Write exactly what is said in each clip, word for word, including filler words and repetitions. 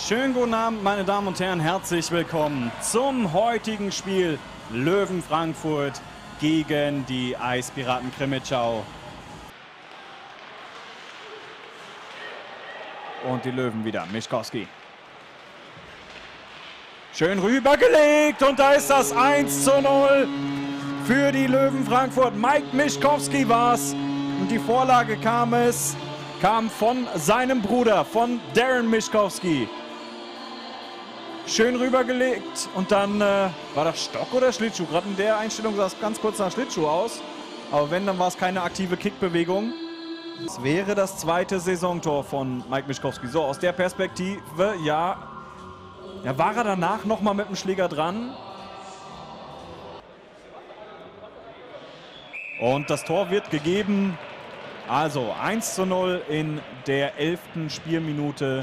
Schönen guten Abend, meine Damen und Herren, herzlich willkommen zum heutigen Spiel Löwen Frankfurt gegen die Eispiraten Krimitschau. Und die Löwen wieder, Mischkowski. Schön rübergelegt und da ist das eins zu null für die Löwen Frankfurt. Mike Mischkowski war es und die Vorlage kam es, kam von seinem Bruder, von Darren Mischkowski. Schön rübergelegt und dann äh, war das Stock oder Schlittschuh? Gerade in der Einstellung sah es ganz kurz nach Schlittschuh aus. Aber wenn, dann war es keine aktive Kickbewegung. Es wäre das zweite Saisontor von Mike Mischkowski. So, aus der Perspektive, ja, ja war er danach nochmal mit dem Schläger dran. Und das Tor wird gegeben. Also eins zu null in der elften Spielminute.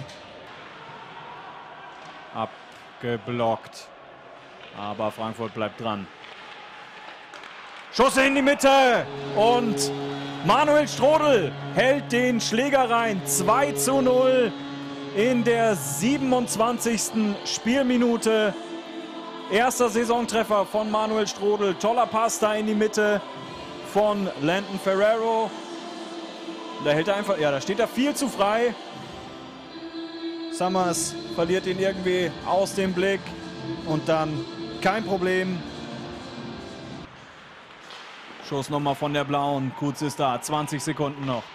Abgeblockt. Aber Frankfurt bleibt dran. Schuss in die Mitte und Manuel Strodl hält den Schläger rein. zwei zu null in der siebenundzwanzigsten Spielminute. Erster Saisontreffer von Manuel Strodl. Toller Pass da in die Mitte von Landon Ferrero. Da hält er einfach, ja, da steht er viel zu frei. Summers verliert ihn irgendwie aus dem Blick und dann kein Problem. Schuss nochmal von der Blauen. Kutz ist da, zwanzig Sekunden noch.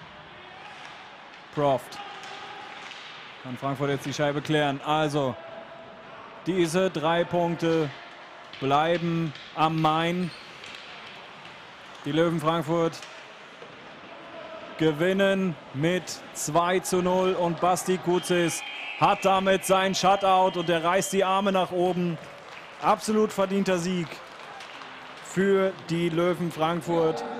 Proft. Kann Frankfurt jetzt die Scheibe klären. Also, diese drei Punkte bleiben am Main. Die Löwen Frankfurt gewinnen mit zwei zu null und Basti Kutzis hat damit sein Shutout und er reißt die Arme nach oben. Absolut verdienter Sieg für die Löwen Frankfurt.